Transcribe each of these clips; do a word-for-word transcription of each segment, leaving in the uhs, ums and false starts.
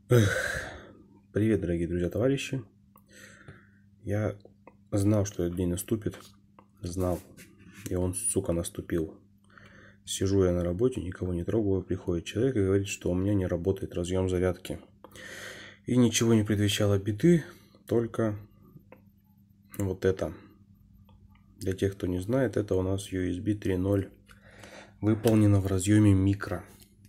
Эх, привет, дорогие друзья, товарищи. Я знал, что этот день наступит. Знал. И он, сука, наступил. Сижу я на работе, никого не трогаю. Приходит человек и говорит, что у меня не работает разъем зарядки. И ничего не предвещало беды, только вот это. Для тех, кто не знает, это у нас ю эс би три ноль. Выполнено в разъеме микро.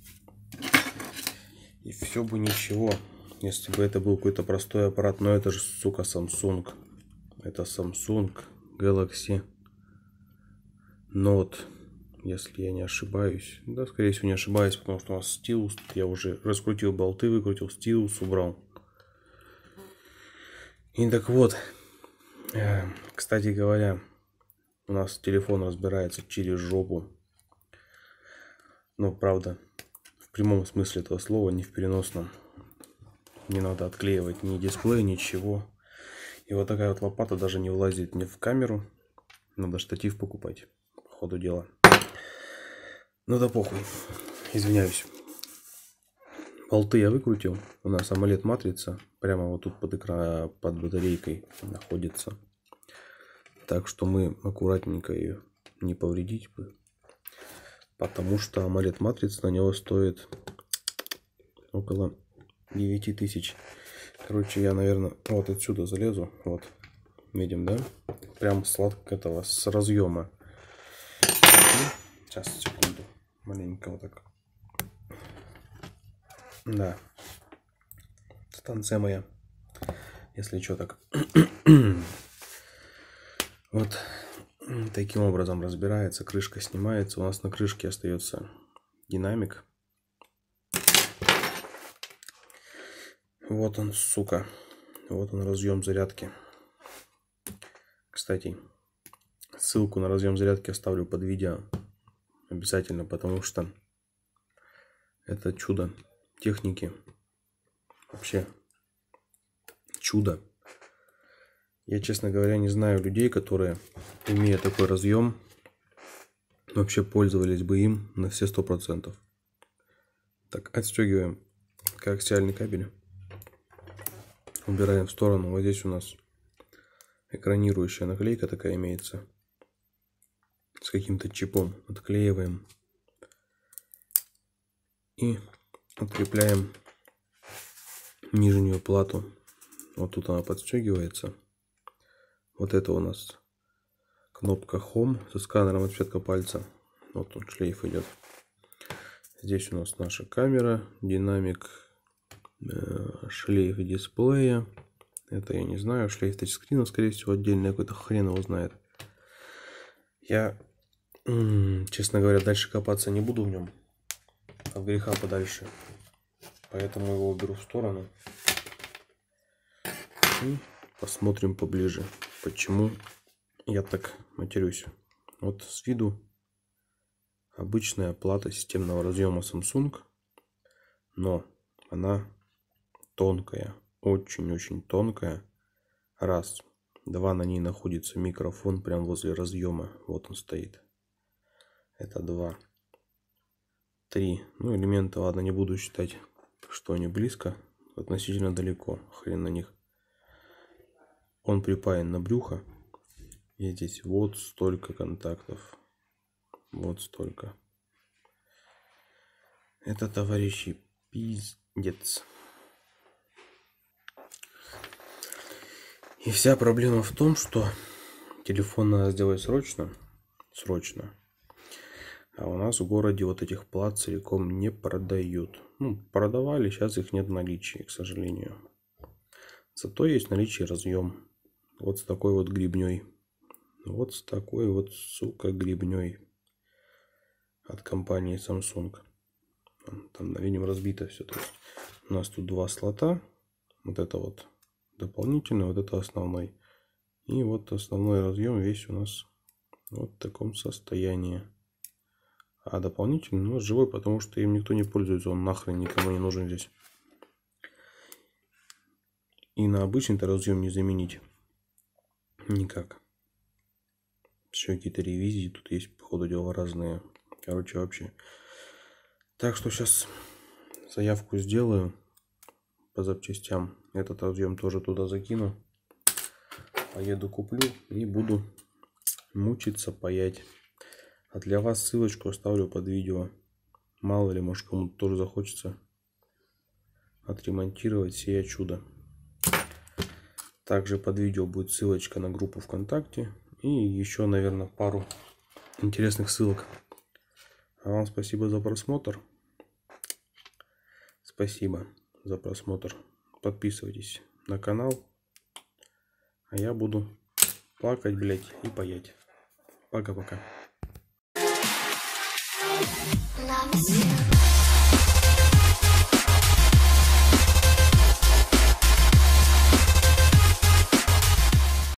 И все бы ничего, если бы это был какой-то простой аппарат. Но это же, сука, Samsung. Это Samsung Galaxy Note, если я не ошибаюсь. Да, скорее всего, не ошибаюсь, потому что у нас стилус. Я уже раскрутил болты, выкрутил стилус, убрал. И так вот, кстати говоря, у нас телефон разбирается через жопу. Но, правда, в прямом смысле этого слова, не в переносном. Не надо отклеивать ни дисплей, ничего. И вот такая вот лопата даже не влазит ни в камеру. Надо штатив покупать, по ходу дела. Ну да похуй. Извиняюсь. Болты я выкрутил. У нас AMOLED матрица. Прямо вот тут под экраном, под батарейкой находится. Так что мы аккуратненько ее не повредить бы. Потому что AMOLED матрица на него стоит около девяти тысяч. Короче, я, наверное, вот отсюда залезу. Вот. Видим, да? Прям сладко этого, с разъема. Сейчас, секунду. Маленько вот так. Да. Станция моя. Если что, так. Вот таким образом разбирается. Крышка снимается. У нас на крышке остается динамик. Вот он, сука. Вот он, разъем зарядки. Кстати, ссылку на разъем зарядки оставлю под видео. Обязательно, потому что это чудо техники. Вообще чудо. Я, честно говоря, не знаю людей, которые, имея такой разъем, вообще пользовались бы им на все сто процентов. Так, отстегиваем коаксиальный кабель. Убираем в сторону. Вот здесь у нас экранирующая наклейка такая имеется. С каким-то чипом. Отклеиваем. И открепляем нижнюю плату. Вот тут она подстегивается. Вот это у нас кнопка Home со сканером отпечатка пальца. Вот он, шлейф идет. Здесь у нас наша камера, динамик, шлейф дисплея. Это я не знаю, шлейф тачскрина, скорее всего, отдельный какой-то, хрен его знает. Я, честно говоря, дальше копаться не буду в нем. От греха подальше. Поэтому его уберу в сторону. И посмотрим поближе, почему я так матерюсь. Вот с виду обычная плата системного разъема Samsung, но она тонкая, очень-очень тонкая. Раз. Два, на ней находится микрофон прямо возле разъема. Вот он стоит. Это два. Три. Ну, элементы, ладно, не буду считать, что они близко. Относительно далеко. Хрен на них. Он припаян на брюхо. И здесь вот столько контактов. Вот столько. Это, товарищи, пиздец. И вся проблема в том, что телефон надо сделать срочно. Срочно. А у нас в городе вот этих плат целиком не продают. Ну, продавали, сейчас их нет в наличии, к сожалению. Зато есть наличие разъем. Вот с такой вот гребней. Вот с такой вот, сука, гребней. От компании Samsung. Там, видимо, разбито все. То есть у нас тут два слота. Вот это вот дополнительный, вот это основной. И вот основной разъем весь у нас вот в таком состоянии. А дополнительный у нас живой, потому что им никто не пользуется. Он нахрен никому не нужен здесь. И на обычный-то разъем не заменить никак. Еще какие-то ревизии тут есть, по ходу дела, разные. Короче, вообще. Так что сейчас заявку сделаю. по запчастям. Этот объем тоже туда закину. Поеду куплю и буду мучиться паять. А для вас ссылочку оставлю под видео. Мало ли, может, кому-то тоже захочется отремонтировать сие чудо. Также под видео будет ссылочка на группу ВКонтакте. И еще, наверное, пару интересных ссылок. А вам спасибо за просмотр. Спасибо за просмотр. Подписывайтесь на канал. А я буду плакать, блять, и паять. Пока-пока. Love you.